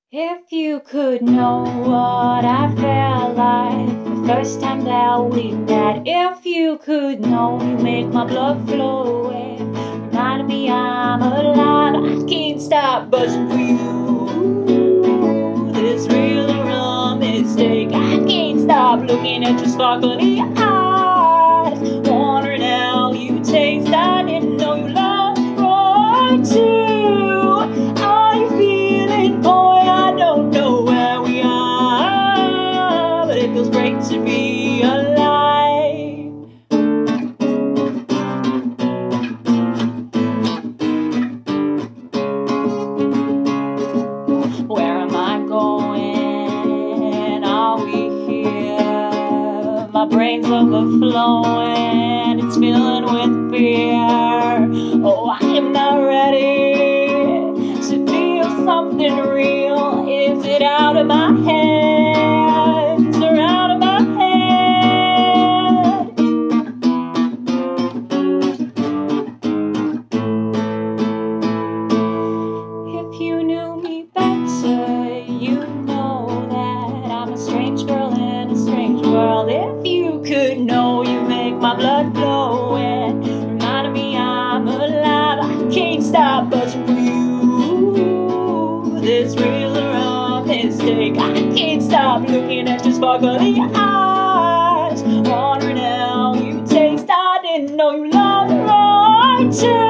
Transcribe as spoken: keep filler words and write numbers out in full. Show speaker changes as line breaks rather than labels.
If you could know what I felt like the first time that we met. If you could know, you make my blood flow away, remind me I'm alive. I can't stop buzzing for you. This really a mistake. I can't stop looking at your sparkly eyes, wondering how you taste. I didn't know you loved right too. Are you feeling, boy? I don't know where we are, but it feels great to be alive. Where am I going? Are we here? My brain's overflowing, it's filling with fear. Oh, I am not ready to feel something real. Is it out of my hands or out of my head? If you knew me better, you know that I'm a strange girl in a strange world. If you could know, you make my blood flow and remind me I'm alive. I can't stop buzzing for you. This real or a mistake. I can't stop looking at your sparkly eyes, wondering how you taste. I didn't know you loved right too.